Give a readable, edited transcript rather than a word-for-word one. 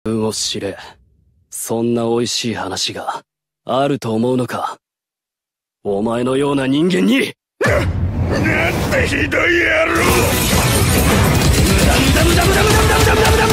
運を知れ。そんな美味しい話があると思うのか。お前のような人間に。なんてひどい野郎。無駄無駄無駄無駄無駄無駄無駄無駄無駄無駄